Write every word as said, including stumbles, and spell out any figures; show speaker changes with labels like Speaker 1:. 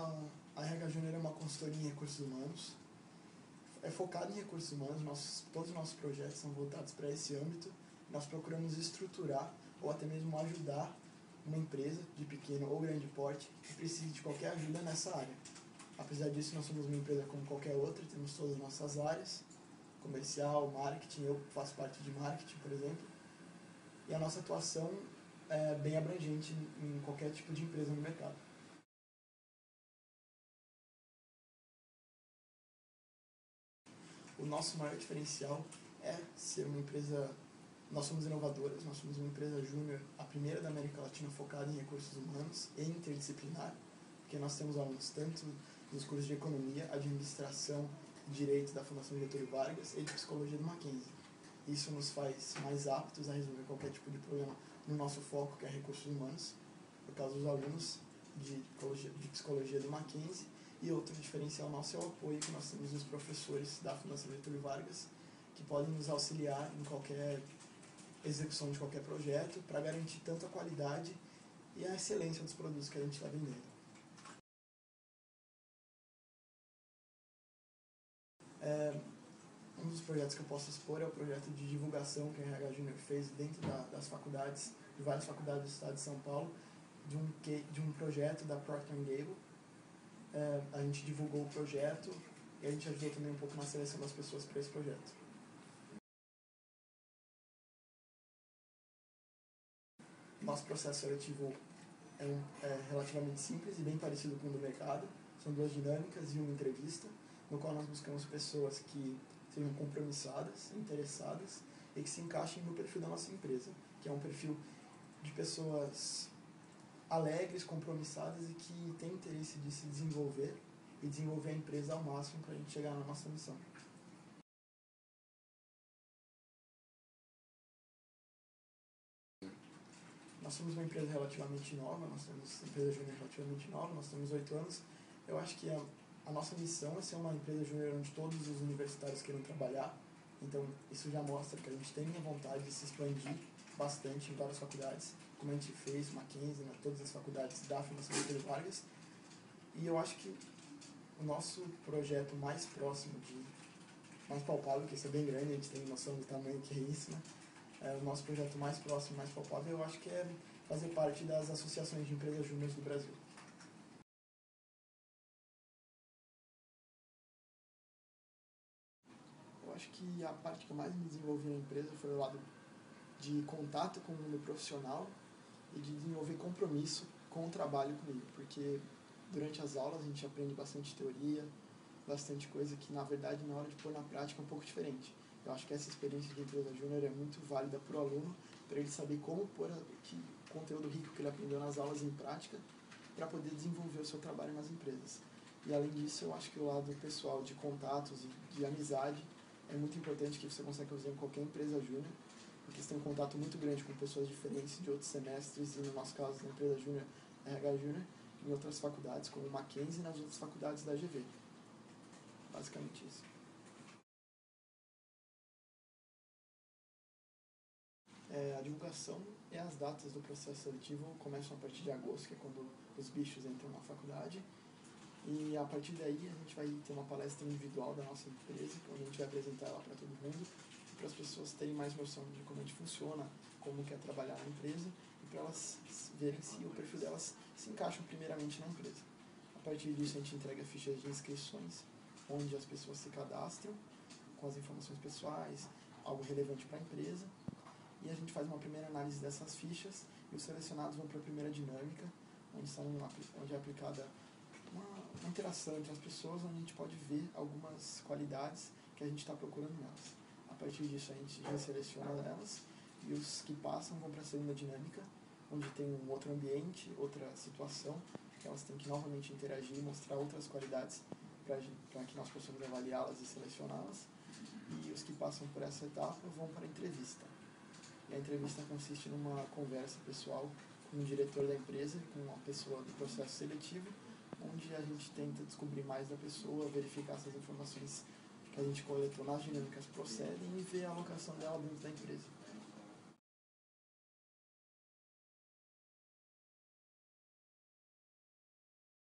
Speaker 1: A, a R H Júnior é uma consultoria em recursos humanos, é focada em recursos humanos, nossos, todos os nossos projetos são voltados para esse âmbito. Nós procuramos estruturar ou até mesmo ajudar uma empresa de pequeno ou grande porte que precise de qualquer ajuda nessa área. Apesar disso, nós somos uma empresa como qualquer outra, temos todas as nossas áreas, comercial, marketing, eu faço parte de marketing, por exemplo, e a nossa atuação é bem abrangente em qualquer tipo de empresa no mercado. O nosso maior diferencial é ser uma empresa, nós somos inovadoras, nós somos uma empresa júnior, a primeira da América Latina focada em recursos humanos e interdisciplinar, porque nós temos alunos tanto nos cursos de Economia, Administração e Direito da Fundação Getúlio Vargas e de Psicologia do Mackenzie. Isso nos faz mais aptos a resolver qualquer tipo de problema no nosso foco, que é recursos humanos, por causa dos alunos de Psicologia, de Psicologia do Mackenzie. E outro diferencial nosso é o apoio que nós temos dos professores da Fundação Getúlio Vargas, que podem nos auxiliar em qualquer execução de qualquer projeto, para garantir tanto a qualidade e a excelência dos produtos que a gente está vendendo. É, um dos projetos que eu posso expor é o projeto de divulgação que a R H Júnior fez dentro da, das faculdades, de várias faculdades do estado de São Paulo, de um, de um projeto da Procter and Gamble. É, a gente divulgou o projeto e a gente ajudou também um pouco na seleção das pessoas para esse projeto. Nosso processo seletivo é, um, é relativamente simples e bem parecido com o do mercado. São duas dinâmicas e uma entrevista, no qual nós buscamos pessoas que sejam compromissadas, interessadas e que se encaixem no perfil da nossa empresa, que é um perfil de pessoas alegres, compromissadas e que têm interesse de se desenvolver e desenvolver a empresa ao máximo para a gente chegar na nossa missão. Nós somos uma empresa relativamente nova, nós somos uma empresa júnior relativamente nova, nós temos oito anos. Eu acho que a, a nossa missão é ser uma empresa júnior onde todos os universitários queiram trabalhar. Então, isso já mostra que a gente tem a vontade de se expandir bastante em várias faculdades, como a gente fez, Mackenzie, né, todas as faculdades da Fundação Getúlio Vargas. E eu acho que o nosso projeto mais próximo, de, mais palpável, que esse é bem grande, a gente tem noção do tamanho que é isso, né? É, o nosso projeto mais próximo, mais palpável, eu acho que é fazer parte das associações de empresas júniores do Brasil. Eu acho que a parte que eu mais me desenvolvi na empresa foi o lado de contato com o mundo profissional e de desenvolver compromisso com o trabalho comigo, porque durante as aulas a gente aprende bastante teoria, bastante coisa que, na verdade, na hora de pôr na prática é um pouco diferente. Eu acho que essa experiência de empresa júnior é muito válida para o aluno, para ele saber como pôr o conteúdo rico que ele aprendeu nas aulas em prática, para poder desenvolver o seu trabalho nas empresas. E, além disso, eu acho que o lado pessoal de contatos e de amizade é muito importante, que você consegue fazer em qualquer empresa júnior, porque você tem um contato muito grande com pessoas diferentes de outros semestres, e no nosso caso, na empresa júnior, R H Júnior, em outras faculdades, como Mackenzie e nas outras faculdades da G V. Basicamente isso. É, a divulgação e as datas do processo seletivo começam a partir de agosto, que é quando os bichos entram na faculdade. E a partir daí a gente vai ter uma palestra individual da nossa empresa, onde a gente vai apresentar ela para todo mundo, para as pessoas terem mais noção de como a gente funciona, como quer trabalhar na empresa, e para elas verem se o perfil delas se encaixa primeiramente na empresa. A partir disso a gente entrega fichas de inscrições, onde as pessoas se cadastram com as informações pessoais, algo relevante para a empresa, e a gente faz uma primeira análise dessas fichas e os selecionados vão para a primeira dinâmica, onde, são, onde é aplicada uma, uma interação entre as pessoas, onde a gente pode ver algumas qualidades que a gente está procurando nelas. A partir disso a gente já seleciona elas e os que passam vão para a segunda dinâmica, onde tem um outro ambiente, outra situação, que elas têm que novamente interagir e mostrar outras qualidades para que nós possamos avaliá-las e selecioná-las. E os que passam por essa etapa vão para a entrevista. E a entrevista consiste numa conversa pessoal com o diretor da empresa, com uma pessoa do processo seletivo, onde a gente tenta descobrir mais da pessoa, verificar se as informações que a gente coletou nas dinâmicas procedem e ver a alocação dela dentro da empresa.